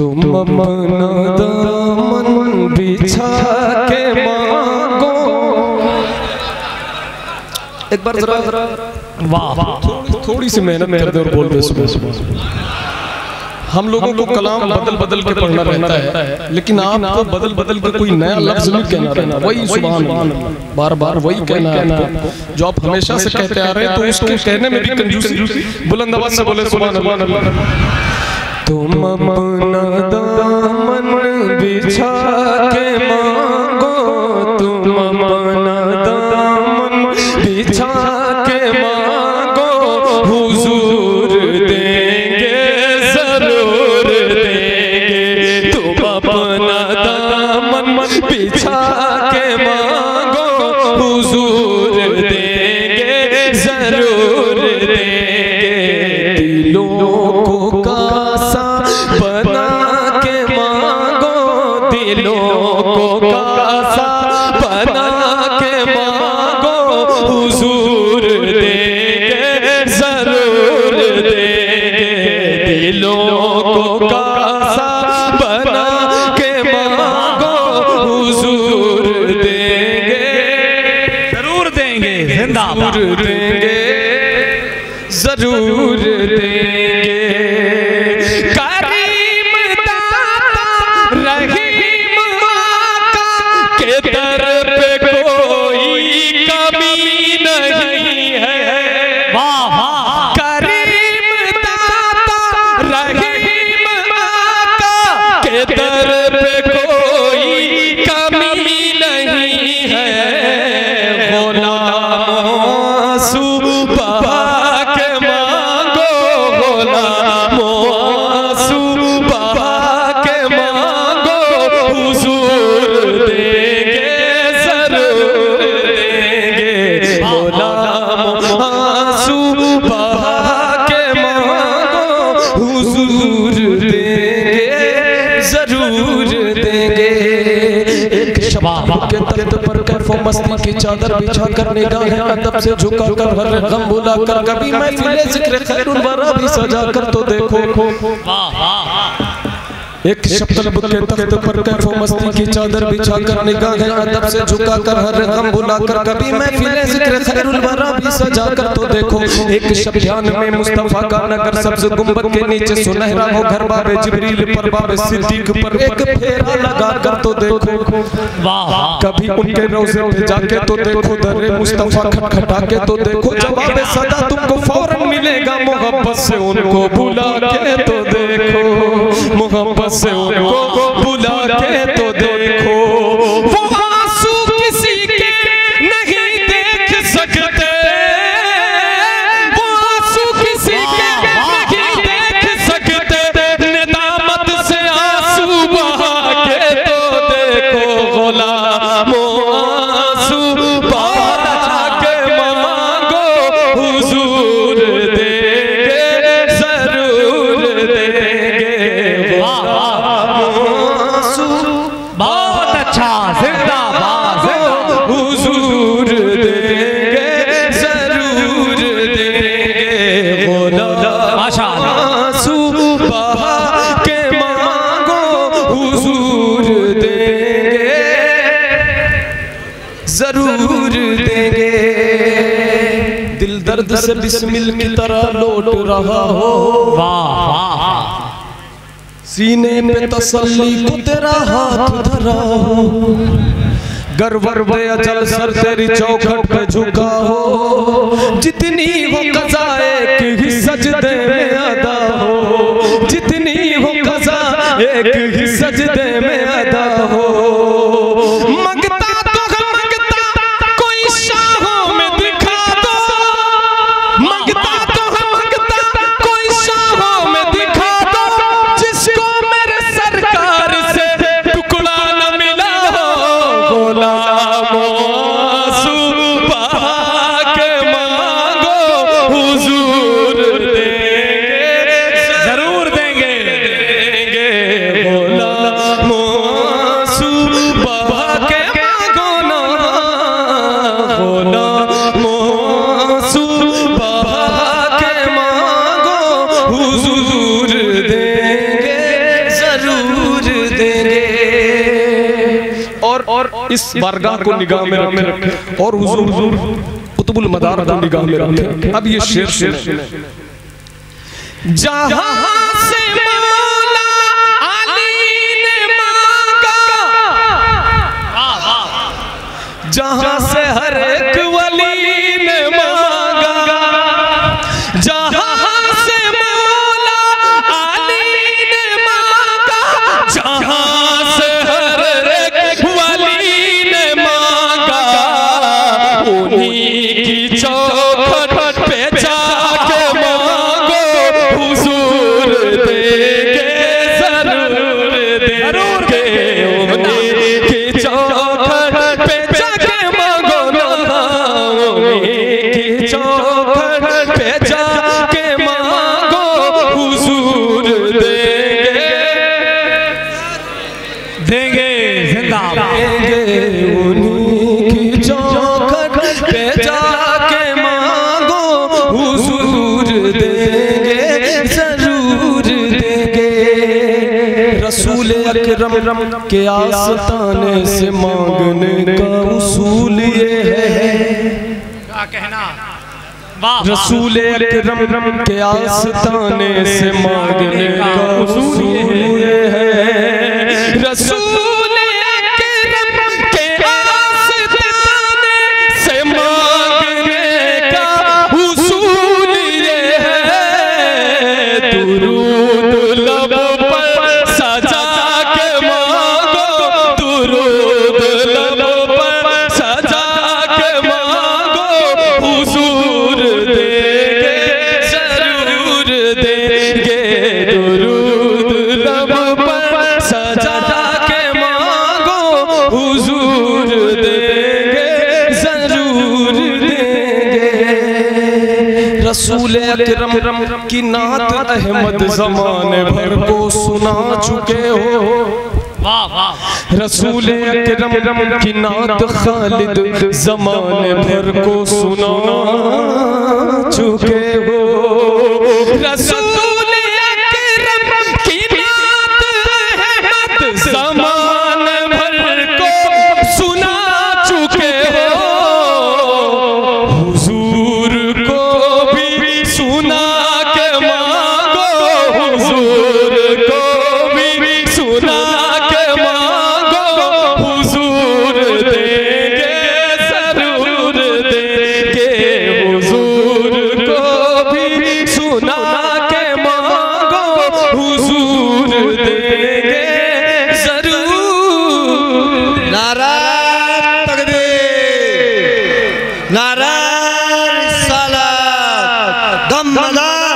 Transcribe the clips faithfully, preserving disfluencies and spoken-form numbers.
तुम अपना दामन बिछा के मांगो। एक बार जरा वाह वाह थोड़ी सी मेहनत कर दे और बोल दे सुबह सुबह। हम लोगों को कलाम बदल बदल के पढ़ना रहता है, लेकिन आपको बदल बदल के कोई नया लफ्ज नहीं कहना रहना, वही सुभान अल्लाह बार बार वही कहना है आपको जो आप हमेशा से कहते आ रहे हैं। तो उसके कहने में भी कंजूसी, बुलंद आवाज से बोले सुभान अल्लाह। तुम अपना दामन बिछा के मांगो, तुम अपना दामन बिछा के मांगो, हुजूर देंगे जरूर देंगे। तुम अपना दामन बिछा के मांगो, हुजूर देंगे जरूर देंगे। दिलों को कासा बना के मांगो, दिलों को कासा बना के मांगो, हुजूर देंगे जरूर देंगे। दिलों को कासा बना के मांगो, हुजूर देंगे जरूर देंगे। जिंदाबाद देंगे जरूर देंगे। करीम दाता रहीम आका के दर पे कोई कमी नहीं है। वाह वाह करीम दाता रहीम आका के दर पे कोई कमी नहीं है। गुलामों आंसू बहा के मांगो, गुलामों आंसू बहा के मांगो, हुजूर देंगे जरूर देंगे। गुलामों आंसू बहा के मांगो, हुजूर देंगे जरूर देंगे। एक शबाब के तख्त पर कैफो मस्ती की चादर बिछा कर निगाहें अदब से झुका कर हर गम भुला कर कभी महफिले जिक्र खैरुल वरा भी सजा कर तो देखो। वाह वाह एक शब्द के तख्त पर कैफो मस्ती की चादर बिछा कर निगाहें अदब से झुका कर हर गम भुला कर कभी महफिले जिक्र खैरुल वरा भी सजा कर तो देखो। एक शब्यान में मुस्तफा का नगर सब्ज गुंबद के नीचे सुनहरा हो घर बाबे जिब्रील पर बाबे सिद्दीक पर एक फेरा लगा कर तो देखो। वाह कभी उनके रोज़े पे जाके तो देखो, दरे मुस्तफा खटखटा के तो देखो। जवाब सदा तुमको फौरन मिलेगा, मोहब्बत से उनको बुला के तो देखो, मोहब्बत से उनको बुला के तो देखो। वो आंसू किसी के नहीं देख सकते, वो आंसू किसी के नहीं देख सकते, निदामत से आंसू बहा के तो देखो। गुलामों आंसू बहा के मांगो, हुजूर देंगे जरूर देंगे। आंसू बहुत अच्छा। जिंदाबाद हुजूर देंगे जरूर देंगे। गुलाम माशाअल्लाह आंसू बहा के मांगो, हुजूर देंगे जरूर देंगे। दिल दर्द से बिस्मिल की तरह लौट रहा हो, वाह वाह सीने में तसल्ली को तेरा हाथ धरा हो, गरवर बे अजल सर तेरी चौखट पे झुका हो। जितनी हो कज़ा एक ही सजदे में अदा हो, जितनी हो कज़ा एक ही सजदे में अदा हो। मंगता तो हम मंगता कोई शाहों में दिखा दो, मंगता तो हम मंगता कोई शाहों में दिखा दो, जिसको मेरे सरकार से टुकड़ा न मिला हो। गुलामों आंसू बहा के मांगो, हुजूर देंगे जरूर देंगे। गुलामों और और इस बारगाह को निगाह में रखें और हुजूर कुतुबुल मदार को निगाह में रखें। अब ये शेर शेर जहां से मौला अली ने मांगा, जहां से हर एक वली ने मांगा, जहां से मौला अली ने मांगा, जहां से हर एक वली ने मांगा, उन्हीं की चौखट पे जाके मांगो, हुजूर देंगे जरूर देंगे, उन्हीं की चौखट पे जाके मांगो ना, उन्हीं की चौखट पे जाके मांगो, हुजूर देंगे देंगे जिंदाबाद, उन्हीं की चौखट पे जाके मांगो, हुजूर देंगे जरूर देंगे। रसूल अकरम के आस्ताने से मांगने का उसूल ये है, क्या कहना, वाह रसूल अकरम के आस्ताने से मांगने का उसूल ये है, रसूल अकरम के आस्ताने से मांगने का उसूल ये है, दुरूद लब पर सजा के मांगो, दुरूद लब पर सजा के मांगो, हुजूर देंगे जरूर देंगे, दुरूद लब पर सजा के मांगो, हुजूर देंगे जरूर देंगे। रसूल अकरम की नात अहमद ज़माने भर को सुना चुके हो, वाह वाह, रसूल अकरम की नात खालिद ज़माने भर को सुना चुके हो, रसूल अकरम की नात अहमद ज़माने भर को सुना चुके हो, हुजूर को भी सुना के मांगो, हुजूर को भी सुना के मांगो, हुजूर देंगे जरूर देंगे, हुजूर को भी सुना के मांगो, हुजूर देंगे जरूर। नारा तकबीर, नारा रिसालत, दमदार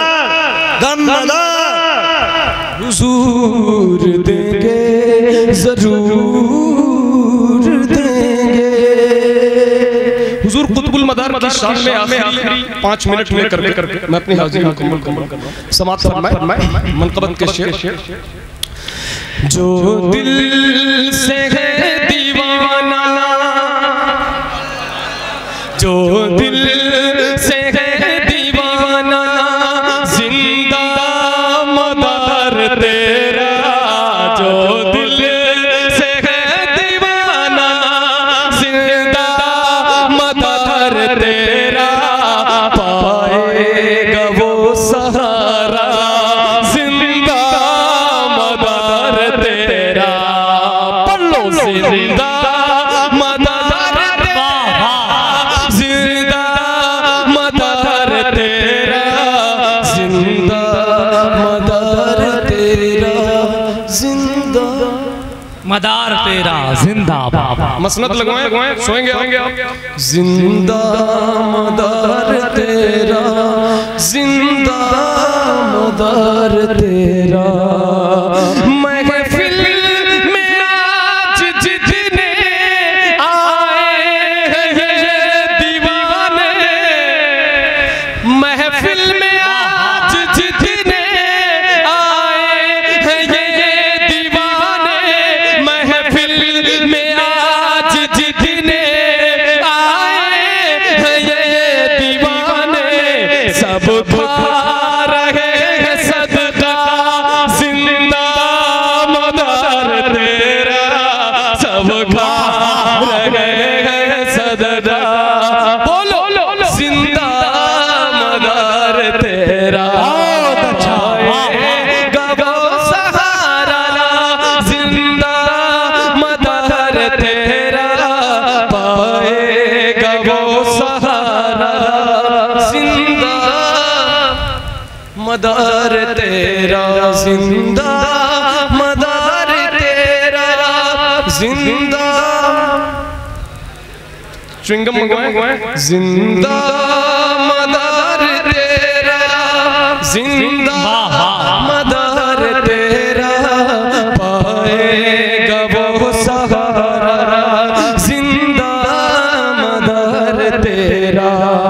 दमदार, हुजूर देंगे जरूर देंगे। हुजूर कुतुबुल मदार की शान में आखिरी पाँच मिनट में करके करके मैं अपनी हाजिरी मुकम्मल करूंगा। समाप्त फरमाए मनक़बत के शेर, जो दिल से है दीवाना, जो दिल से है दीवाना, जिंदा मदार तेरा, जो दिल से है दीवाना, जिंदा मदार तेरा, पाएगा वो सहारा, जिंदा मदार तेरा, पल्लो जिंदा मदार तेरा, जिंदा मदार तेरा, जिंदा मदार तेरा, जिंदा मदार तेरा जिंदाबाद। मसनद लगवाएं लगवाएं सोएंगे आप। जिंदा मदार तेरा, जिंदा मदार तेरा, महफिल में आज जितने आए हैं ये दीवाने, महफिल में आज जितने आए हैं ये दीवाने, महफिल में आज जितने आए हैं ये दीवाने, सब खा रहे हैं सदका, जिंदा मदार तेरा, सब खा मदार तेरा जिंदा मदार तेरा जिंदा च्युइंगम मंगवाएं जिंदा मदार तेरा जिंदा मदार तेरा पाएगा वो सहारा जिंदा मदार तेरा।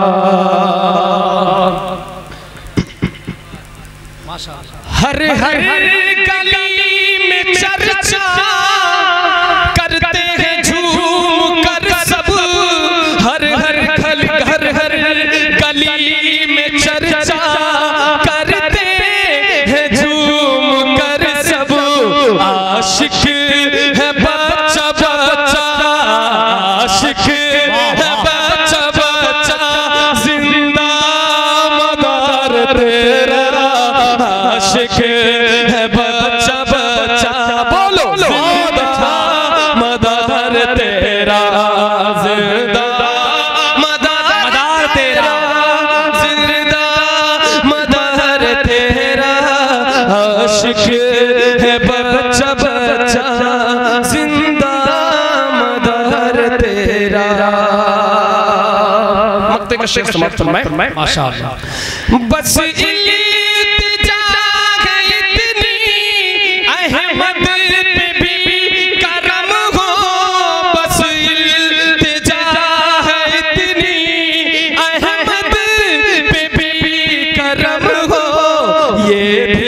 हर हर गली में चर्चा करते हैं झूम कर सब हर हर हर हर हर गली में चर्चा करते हैं झूम कर सब आशिक है बच्चा बच्चा आशिक है बच्चा बच्चा जिंदा मदार तेरा आशिक है बच्चा बच्चा बोलो जिंदा मदार तेरा जिंदा मदार तेरा जिंदा मदार तेरा आशिक है बच्चा बच्चा जिंदा मदार तेरा। मक्ते का शेख समाप्त फरमाए माशाअल्लाह। बस ये